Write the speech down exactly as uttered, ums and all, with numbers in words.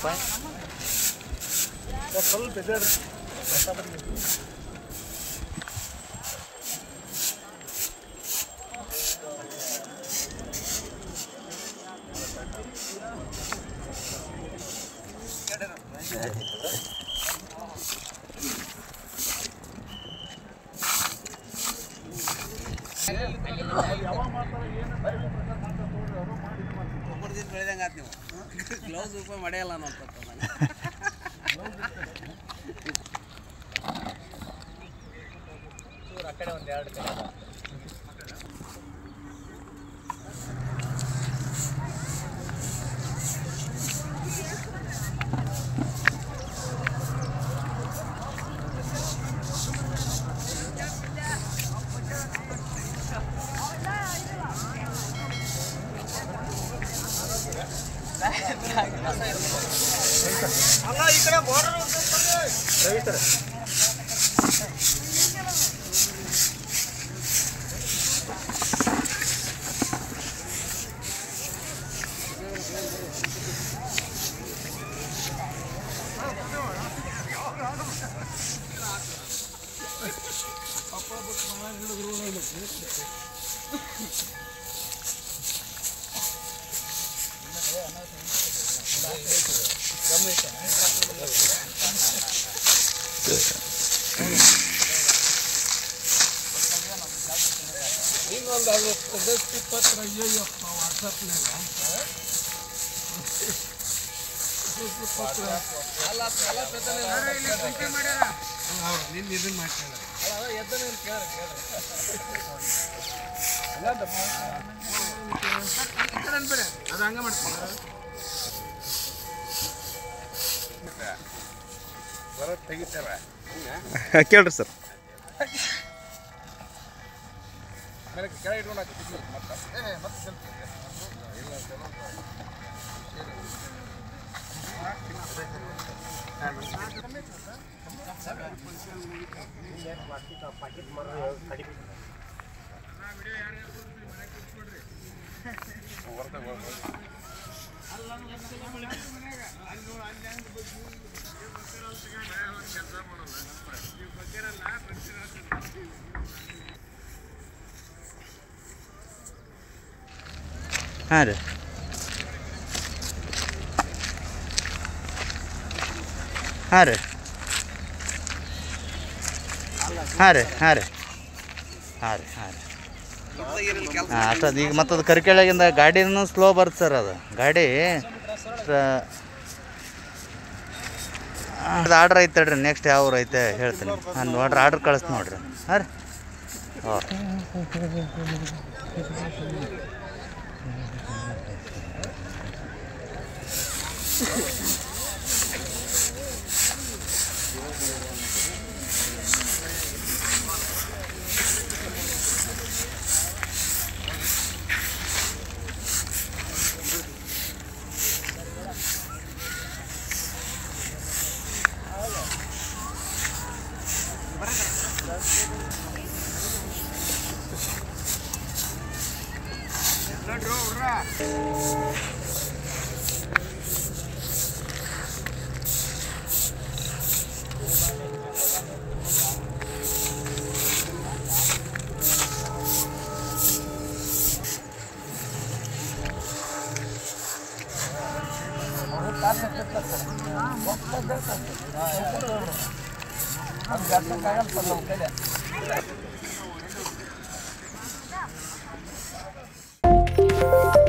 ರೂಪಾಯಿ ಸ್ವಲ್ಪ ಇದೆ ಬೆಳೆದಂಗೆ ಆತ್ ನೀವು ಗ್ಲೌಸ್ ರೂಪಾಯಿ ಮಾಡ್ಯಲ್ಲ ಅನ್ನೋ ಆ ಕಡೆ ಒಂದು ಎರಡು ಕಡೆ ಅಲ್ಲ ಈ ಕಡೆ ಬಾರ್ಡರ್ ರವಿತರ ಇನ್ನೊಂದು ಐವತ್ತು ಇಪ್ಪತ್ತರ ಅಯ್ಯಪ್ಪ ವಾಟ್ಸಪ್ನಾಗ ನಿನ್ನ ಇದನ್ನ ಮಾಡ್ತಾರೆ ಅದು ಹಂಗ ಮಾಡ್ತಾರೆ ಕೇಳ್ರಿ ಸರ್ ಕೆಳಗೆ ಇಟ್ಕೊಂಡು ಮತ್ತೆ ಮತ್ತೆ ಹಾಂ ರೀ ಹಾಂ ರೀ ಹಾಂ ರೀ ಹಾಂ ರೀ ಹಾಂ ರೀ ಹಾಂ ರೀ ಹಾಂ ಅಷ್ಟದು ಈಗ ಮತ್ತದು ಕರಿಕೆಳಗಿಂದ ಗಾಡಿನೂ ಸ್ಲೋ ಬರುತ್ತೆ ಸರ್ ಅದು ಗಾಡಿ ಅದು ಆರ್ಡ್ರ್ ಐತೆ ಹೇಳ್ರಿ ನೆಕ್ಸ್ಟ್ ಯಾವ ಐತೆ ಹೇಳ್ತೀನಿ ನಾನು ನೋಡ್ರಿ ಆರ್ಡ್ರ್ ಕಳಿಸ್ತೀನಿ ನೋಡ್ರಿ ಹಾಂ ರೀ ಓಕೆ Thank you.